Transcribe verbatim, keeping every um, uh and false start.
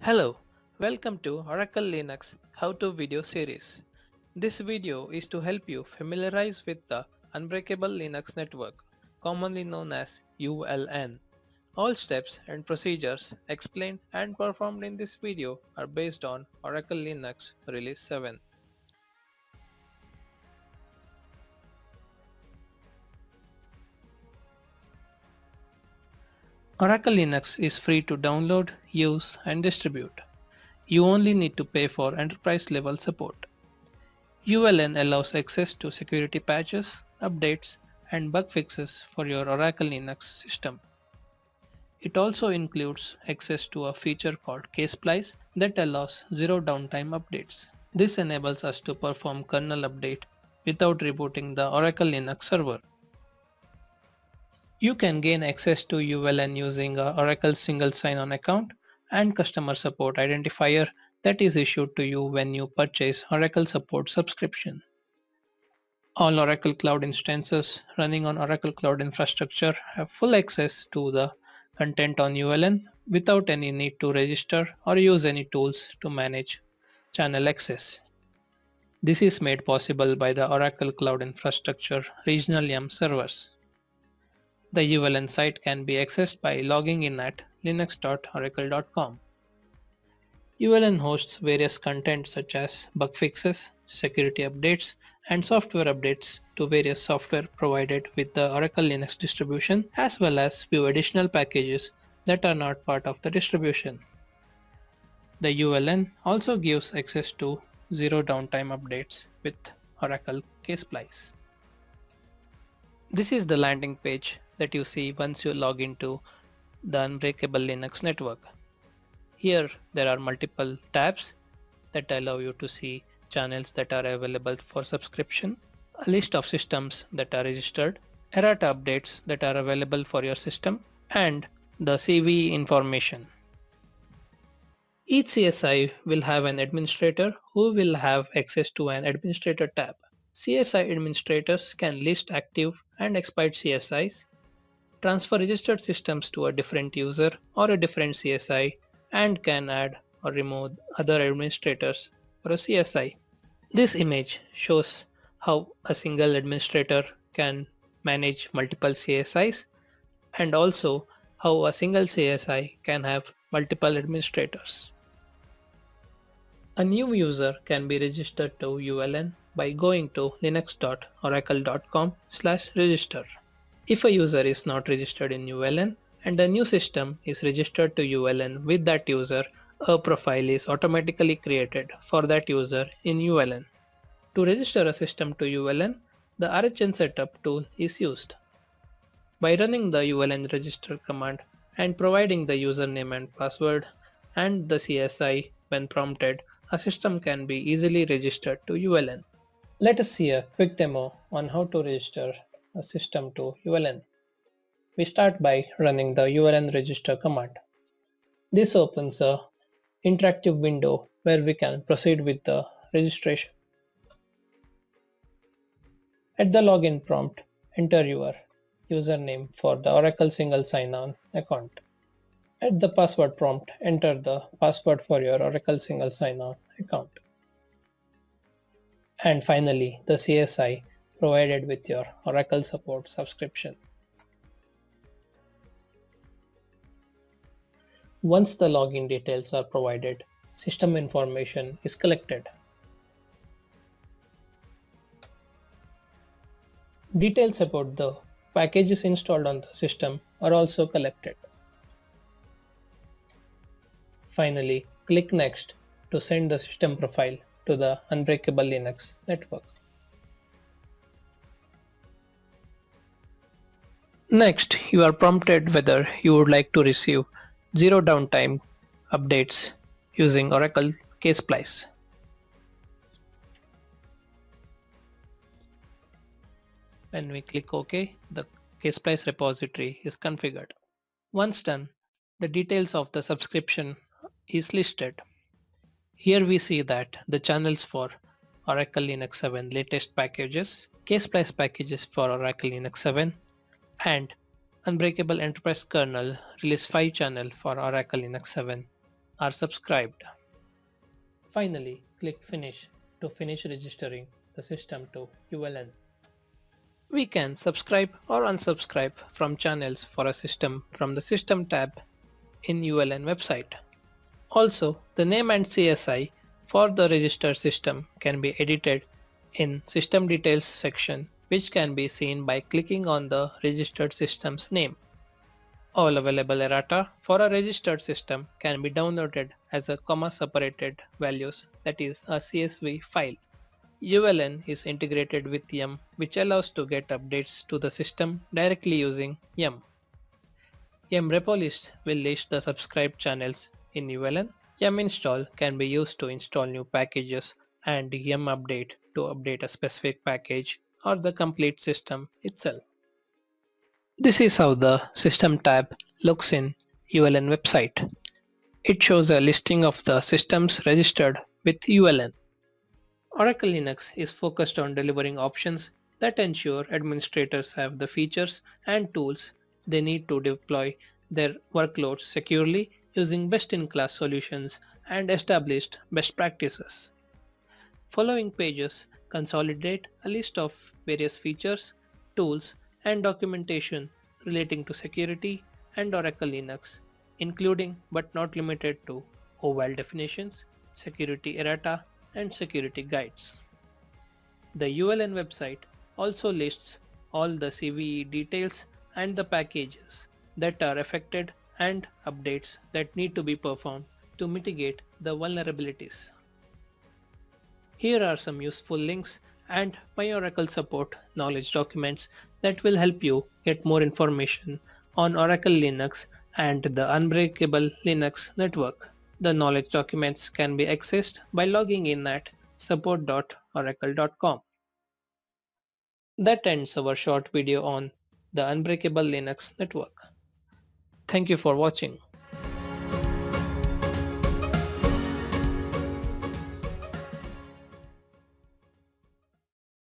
Hello, welcome to Oracle Linux how-to video series. This video is to help you familiarize with the Unbreakable Linux Network, commonly known as U L N. All steps and procedures explained and performed in this video are based on Oracle Linux Release seven. Oracle Linux is free to download, use and distribute. You only need to pay for enterprise level support. U L N allows access to security patches, updates, and bug fixes for your Oracle Linux system. It also includes access to a feature called ksplice that allows zero downtime updates. This enables us to perform kernel update without rebooting the Oracle Linux server. You can gain access to U L N using a Oracle single sign-on account and customer support identifier that is issued to you when you purchase Oracle Support subscription. All Oracle Cloud instances running on Oracle Cloud Infrastructure have full access to the content on U L N without any need to register or use any tools to manage channel access. This is made possible by the Oracle Cloud Infrastructure regional Y A M servers. The U L N site can be accessed by logging in at linux dot oracle dot com. U L N hosts various content such as bug fixes, security updates, and software updates to various software provided with the Oracle Linux distribution, as well as few additional packages that are not part of the distribution. The U L N also gives access to zero downtime updates with Oracle ksplice. This is the landing page that you see once you log into the Unbreakable Linux network. Here there are multiple tabs that allow you to see channels that are available for subscription, a list of systems that are registered, errata updates that are available for your system, and the C V E information. Each C S I will have an administrator who will have access to an administrator tab. C S I administrators can list active and expired C S Is, transfer registered systems to a different user or a different C S I, and can add or remove other administrators for a C S I. This image shows how a single administrator can manage multiple C S Is and also how a single C S I can have multiple administrators. A new user can be registered to U L N by going to linux dot oracle dot com slash register. If a user is not registered in U L N and a new system is registered to U L N with that user, a profile is automatically created for that user in U L N. To register a system to U L N, the R H N setup tool is used. By running the U L N register command and providing the username and password and the C S I when prompted, a system can be easily registered to U L N. Let us see a quick demo on how to register a system to U L N. We start by running the U L N register command. This opens a interactive window where we can proceed with the registration. At the login prompt, enter your username for the Oracle single sign-on account. At the password prompt, enter the password for your Oracle single sign-on account. And finally, the C S I provided with your Oracle Support subscription. Once the login details are provided, system information is collected. Details about the packages installed on the system are also collected. Finally, click Next to send the system profile to the Unbreakable Linux network. Next, you are prompted whether you would like to receive zero downtime updates using Oracle ksplice. When we click OK, the ksplice repository is configured. Once done, the details of the subscription is listed. Here we see that the channels for Oracle Linux seven latest packages, ksplice packages for Oracle Linux seven, and Unbreakable Enterprise Kernel Release five channel for Oracle Linux seven are subscribed. Finally, click Finish to finish registering the system to U L N. We can subscribe or unsubscribe from channels for a system from the System tab in U L N website. Also, the name and C S I for the registered system can be edited in System Details section, which can be seen by clicking on the registered system's name. All available errata for a registered system can be downloaded as a comma separated values, that is a C S V file. U L N is integrated with Yum, which allows to get updates to the system directly using Yum. Yum repo list will list the subscribed channels in U L N. Yum install can be used to install new packages, and Yum update to update a specific package or the complete system itself. This is how the System tab looks in U L N website. It shows a listing of the systems registered with U L N. Oracle Linux is focused on delivering options that ensure administrators have the features and tools they need to deploy their workloads securely using best-in-class solutions and established best practices. Following pages consolidate a list of various features, tools, and documentation relating to security and Oracle Linux, including but not limited to O W A L definitions, security errata, and security guides. The U L N website also lists all the C V E details and the packages that are affected and updates that need to be performed to mitigate the vulnerabilities. Here are some useful links and My Oracle support knowledge documents that will help you get more information on Oracle Linux and the Unbreakable Linux network. The knowledge documents can be accessed by logging in at support dot oracle dot com. That ends our short video on the Unbreakable Linux network. Thank you for watching.